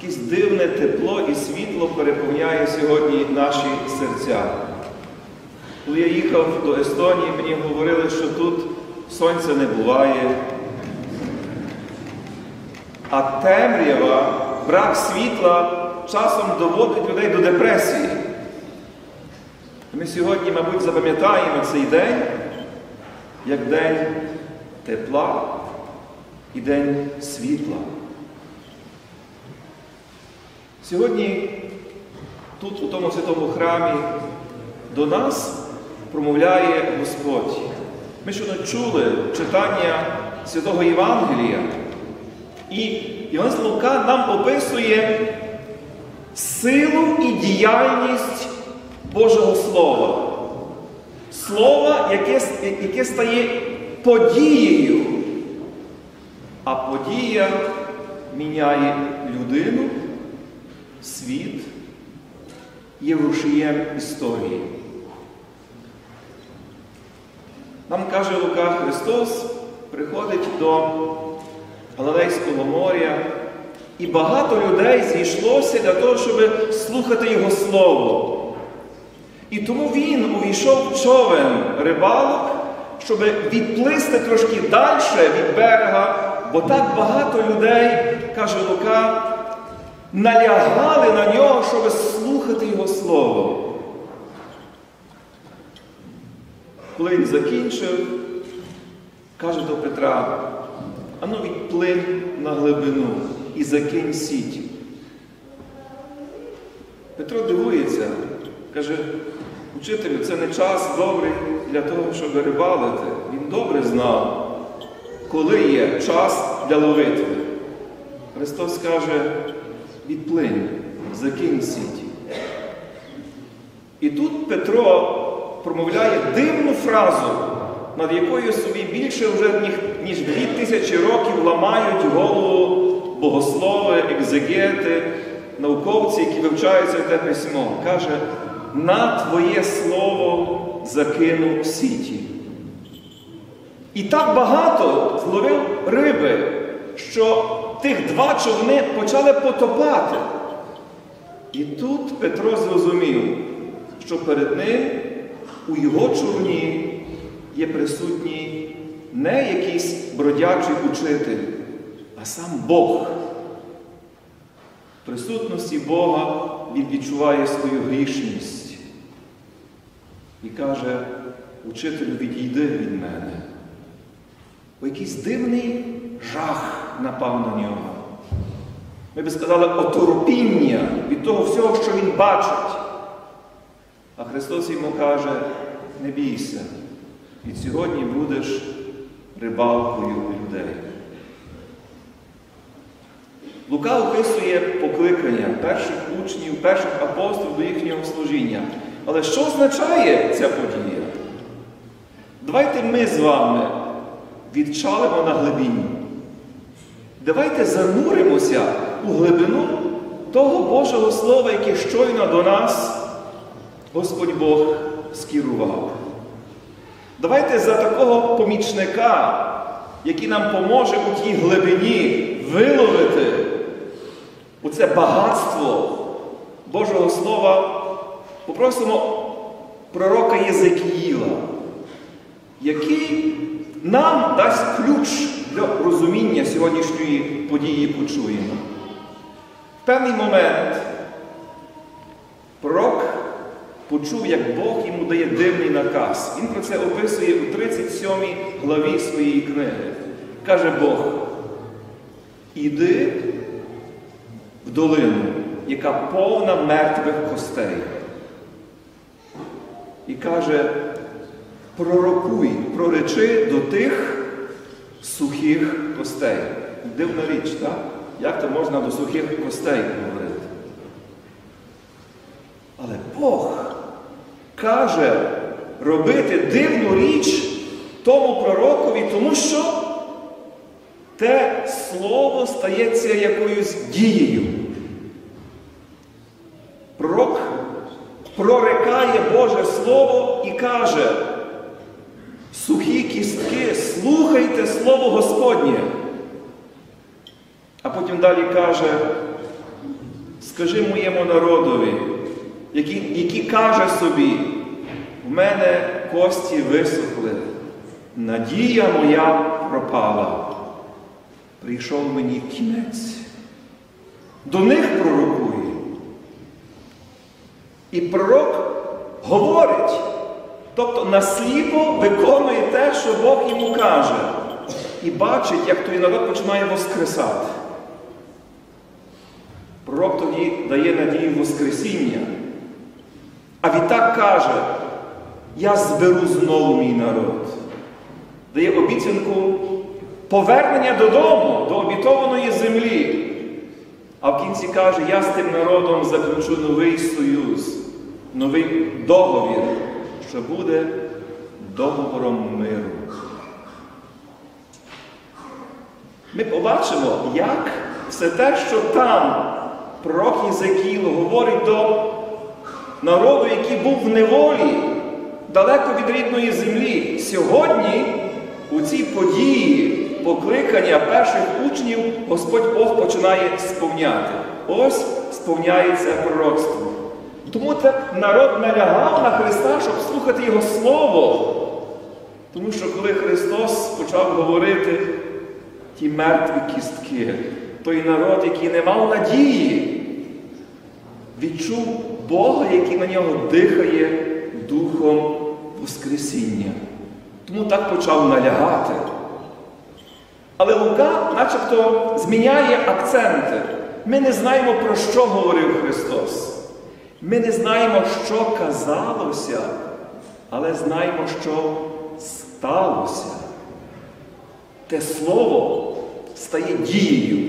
якесь дивне тепло і світло переповняє сьогодні наші серця. Коли я їхав до Естонії, мені говорили, що тут сонця не буває, а темрява, брак світла часом доводить людей до депресії. Ми сьогодні, мабуть, запам'ятаємо цей день як день тепла і день світла. Сьогодні тут, у тому святому храмі, до нас промовляє Господь. Ми щойно чули читання Святого Євангелія, і Іван Лука нам описує силу і діяльність Божого Слова. Слова, яке стає подією, а подія міняє людину, світ, є рушієм історії. Нам каже Лука, Христос приходить до Галилейського моря, і багато людей зійшлося для того, щоб слухати Його Слово. І тому Він увійшов в човен рибалок, щоб відплисти трошки далі від берега, бо так багато людей, каже Лука, налягали на нього, щоб слухати Його Слово. Коли він закінчив, каже до Петра, ану відплинь на глибину і закинь сіть. Петро дивується, каже, учителю, це не час добрий для того, щоб рибалити. Він добре знав, коли є час для ловитви. Христос каже, відплинь, закинь сіть. І тут Петро промовляє дивну фразу, над якою собі більше вже ніж 2000 років ламають голову богослови, екзегети, науковці, які вивчають Святе Письмо. Каже, на Твоє Слово закинув сіті. І так багато зловив риби, що тих два човни почали потопати. І тут Петро зрозумів, що перед ним у його човні є присутній не якийсь бродячий учитель, а сам Бог. В присутності Бога він відчуває свою грішність. І каже, учителю, відійди від мене. Бо якийсь дивний жах напав на нього. Ми би сказали, оторопіння від того всього, що він бачить. А Христос йому каже, не бійся, від сьогодні будеш рибалкою людей. Лука описує покликання перших учнів, перших апостолів до їхнього служіння. Але що означає ця подія? Давайте ми з вами відчалимо на глибині. Давайте зануримося у глибину того Божого Слова, яке щойно до нас Господь Бог скерував. Давайте за такого помічника, який нам поможе у тій глибині виловити оце багатство Божого Слова, попросимо пророка Єзекіїла, який нам дасть ключ для розуміння сьогоднішньої події, почуємо. В певний момент пророк почув, як Бог йому дає дивний наказ. Він про це описує у 37 главі своєї книги. Каже Бог, іди в долину, яка повна мертвих костей. І каже, пророкуй, проречи до тих сухих костей. Дивна річ, так? Як то можна до сухих костей говорити? Але Бог каже робити дивну річ тому пророкові, тому що те слово стається якоюсь дією. Пророк прорекає Боже Слово і каже, сухі кістки, слухайте Слово Господнє. А потім далі каже, скажи моєму народові, який каже собі, в мене кості висохли, надія моя пропала. Прийшов мені кінець. До них пророкує. І пророк говорить, тобто насліпо виконує те, що Бог йому каже. І бачить, як той народ починає воскресати. Пророк тоді дає надію Воскресіння. А відтак каже, я зберу знову мій народ. Дає обіцянку повернення додому, до обітованої землі. А в кінці каже, я з тим народом заключу новий союз, новий договір, що буде договором миру. Ми побачимо, як все те, що там пророк Єзекіїл говорить до народу, який був в неволі, далеко від рідної землі. Сьогодні у цій події покликання перших учнів Господь Бог починає сповняти. Ось сповняється пророцтво. Тому так народ налягав на Христа, щоб слухати Його Слово. Тому що коли Христос почав говорити, ті мертві кістки, той народ, який не мав надії, відчув Бога, який на нього дихає духом Воскресіння. Тому так почав налягати. Але Лука начебто зміняє акценти. Ми не знаємо, про що говорив Христос. Ми не знаємо, що казалося, але знаємо, що сталося. Те слово стає дією.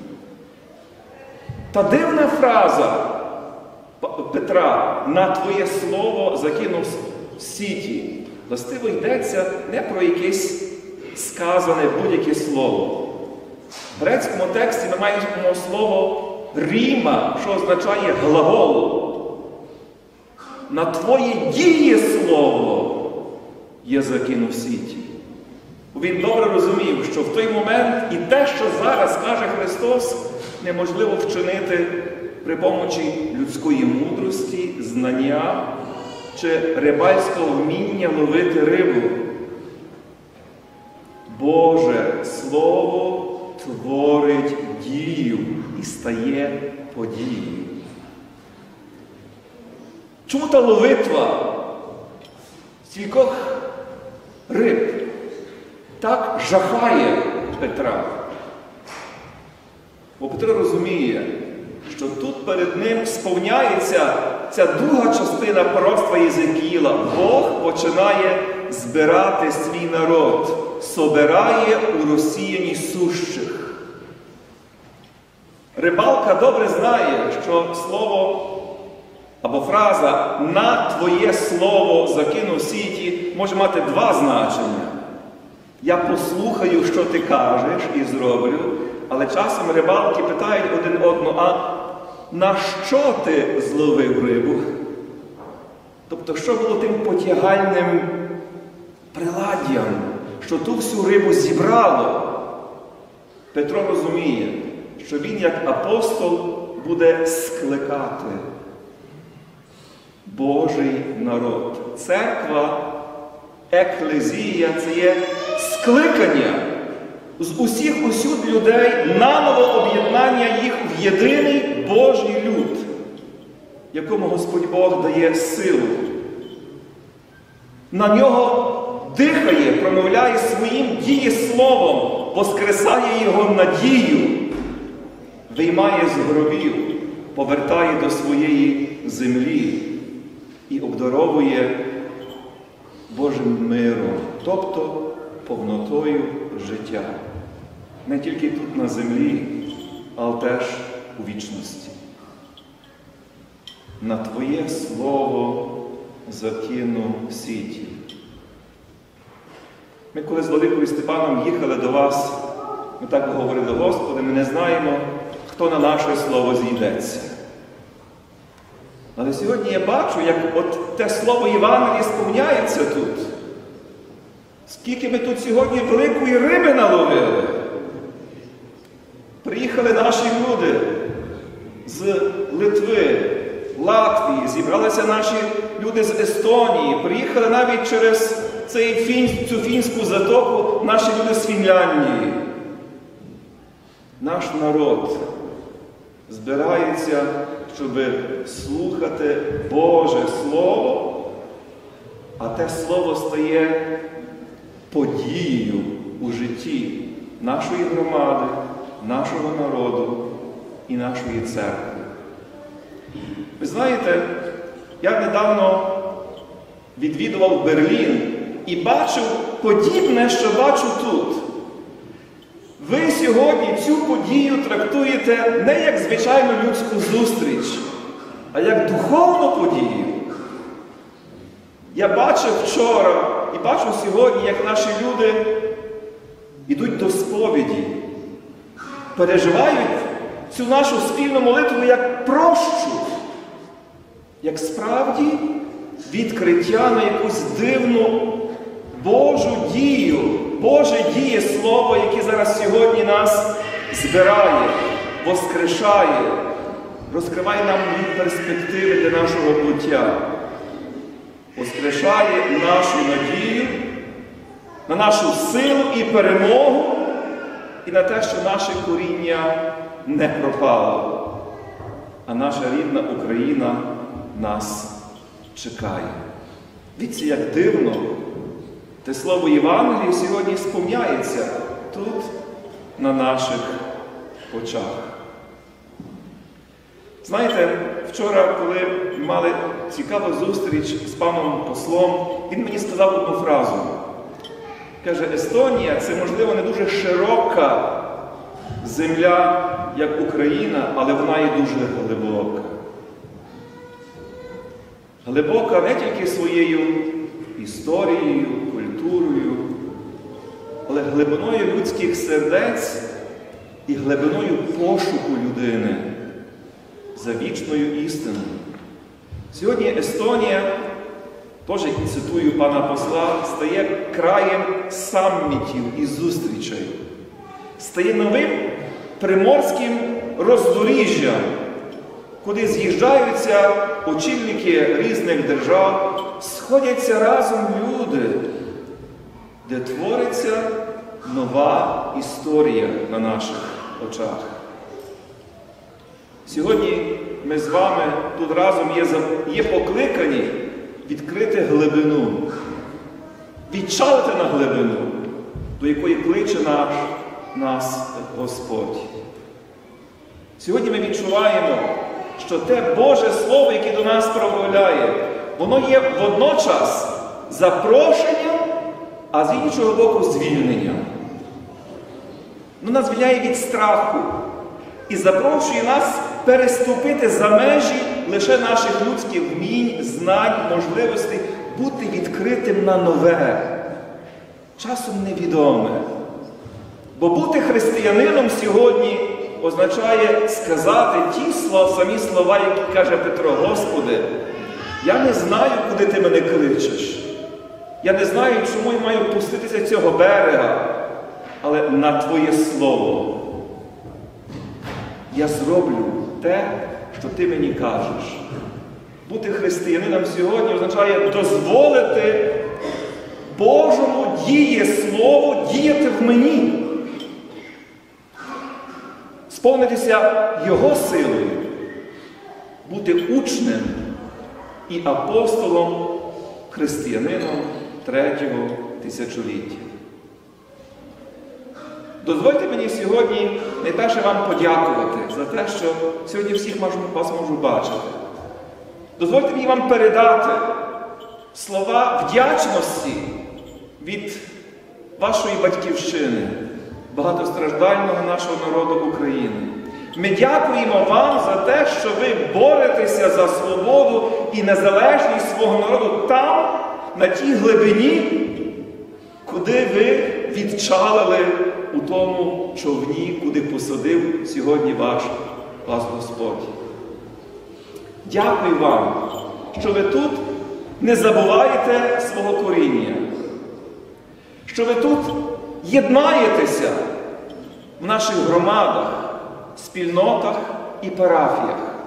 Та дивна фраза Петра «на твоє слово закинув сіті». Властиво йдеться не про якесь сказане будь-яке слово. В грецькому тексті ми маємо слово «ріма», що означає глагол. «На твоє діє слово я закинув сіті». Він добре розумів, що в той момент і те, що зараз каже Христос, неможливо вчинити при помочі людської мудрості, знання чи рибальського вміння ловити рибу. Боже Слово творить дію і стає подією. Чому та ловитва стількох риб так жахає Петра? Бо Петро розуміє, що тут перед ним сповняється ця друга частина пророцтва Єзекіїла. Бог починає збирати свій народ, собирає у розсіяні сущих. Рибалка добре знає, що слово або фраза «на твоє слово закинув сіті» може мати два значення. Я послухаю, що ти кажеш, і зроблю. Але часом рибалки питають один одного, а на що ти зловив рибу? Тобто, що було тим потягальним приладдям, що ту всю рибу зібрало? Петро розуміє, що він, як апостол, буде скликати Божий народ. Церква, еклезія – це є скликання з усіх усюд людей, наново об'єднання їх в єдиний Божий люд, якому Господь Бог дає силу. На нього дихає, промовляє своїм дієсловом, воскресає його надію, виймає з гробів, повертає до своєї землі і обдаровує Божим миром, тобто повнотою життя. Не тільки тут на землі, але теж у вічності. На твоє слово закину сіті. Ми коли з Владикою Степаном їхали до вас, ми так говорили: Господи, ми не знаємо, хто на наше слово зійдеться. Але сьогодні я бачу, як от те слово Євангелії сповняється тут. Скільки ми тут сьогодні великої риби наловили. Приїхали наші люди з з Литви, Латвії, зібралися наші люди з Естонії, приїхали навіть через цю фінську затоку наші люди з Фінляндії. Наш народ збирається, щоб слухати Боже Слово, а те Слово стає подією у житті нашої громади, нашого народу і нашої церкви. Ви знаєте, я недавно відвідував Берлін і бачив подібне, що бачу тут. Ви сьогодні цю подію трактуєте не як звичайну людську зустріч, а як духовну подію. Я бачив вчора і бачу сьогодні, як наші люди йдуть до сповіді, переживають цю нашу спільну молитву як прощу, як справді відкриття на якусь дивну Божу дію, Боже діє Слово, яке зараз сьогодні нас збирає, воскрешає, розкриває нам нові перспективи для нашого буття, воскрешає нашу надію на нашу силу і перемогу і на те, що наше коріння не пропало, а наша рідна Україна нас чекає. Дивіться, як дивно те слово Євангелії сьогодні сповняється тут, на наших очах. Знаєте, вчора, коли мали цікаву зустріч з паном послом, він мені сказав одну фразу. Каже, Естонія – це, можливо, не дуже широка земля, як Україна, але вона є дуже глибока. Глибока не тільки своєю історією, культурою, але глибиною людських сердець і глибиною пошуку людини за вічною істиною. Сьогодні Естонія, теж цитую пана посла, стає краєм саммітів і зустрічей. Стає новим приморським роздоріжжям, куди з'їжджаються очільники різних держав, сходяться разом люди, де твориться нова історія на наших очах. Сьогодні ми з вами тут разом є покликані відкрити глибину, відчалити на глибину, до якої кличе нас Господь. Сьогодні ми відчуваємо, що те Боже Слово, яке до нас промовляє, воно є водночас запрошенням, а з іншого боку звільненням. Воно нас звільняє від страху і запрошує нас переступити за межі лише наших людських вмінь, знань, можливостей, бути відкритим на нове, часом невідоме. Бо бути християнином сьогодні означає сказати ті самі слова, які каже Петро: Господи, я не знаю, куди Ти мене кличеш. Я не знаю, чому я маю пуститися цього берега, але на Твоє Слово я зроблю те, що Ти мені кажеш. Бути християнином сьогодні означає дозволити Божому дієслову діяти в мені. Сповнитися Його силою, бути учнем і апостолом, християнином третього тисячоліття. Дозвольте мені сьогодні найперше вам подякувати за те, що сьогодні всіх вас можу бачити. Дозвольте мені вам передати слова вдячності від вашої батьківщини, багатостраждального нашого народу України. Ми дякуємо вам за те, що ви боретеся за свободу і незалежність свого народу там, на тій глибині, куди ви відчалили у тому човні, куди посадив сьогодні вас Господь. Дякую вам, що ви тут не забуваєте свого коріння, що ви тут єднаєтеся в наших громадах, спільнотах і парафіях.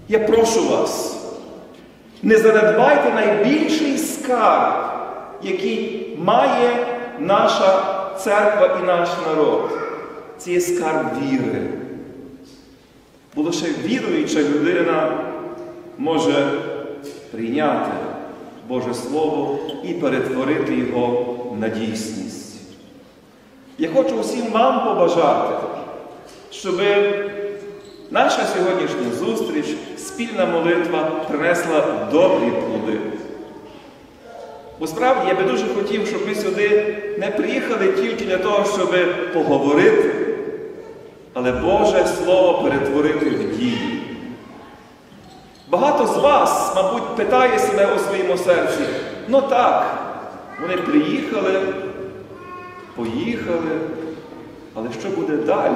Я прошу вас, не занедбайте найбільший скарб, який має наша церква і наш народ. Це є скарб віри. Бо лише віруюча людина може прийняти Боже Слово і перетворити його на дійсність. Я хочу усім вам побажати, щоб наша сьогоднішня зустріч, спільна молитва принесла добрі плоди. Бо справді я би дуже хотів, щоб ми сюди не приїхали тільки для того, щоб поговорити, але Боже Слово перетворити в дії. Багато з вас, мабуть, питає себе у своєму серці: ну так, вони приїхали, поїхали, але що буде далі?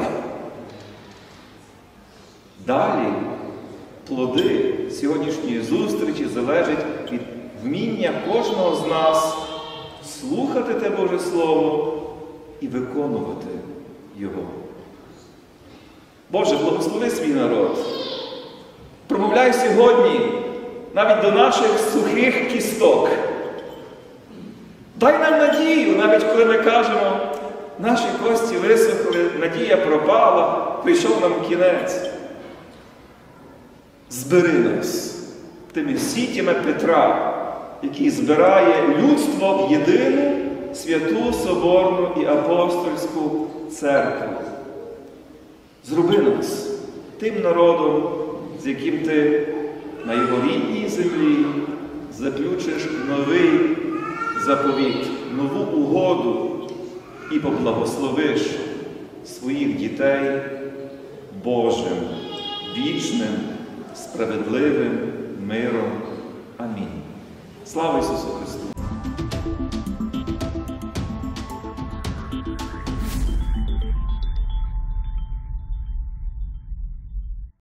Далі плоди сьогоднішньої зустрічі залежать від вміння кожного з нас слухати те Боже Слово і виконувати його. Боже, благослови свій народ. Промовляй сьогодні навіть до наших сухих кісток. Дай нам надію, навіть коли ми кажемо: наші кості висохли, надія пропала, прийшов нам кінець. Збери нас тими сітями Петра, який збирає людство в єдину святу, соборну і апостольську церкву. Зроби нас тим народом, з яким ти на його рідній землі заключиш новий заповіт, нову угоду і поблагословиш своїх дітей Божим, вічним, справедливим миром. Амінь. Слава Ісусу Христу!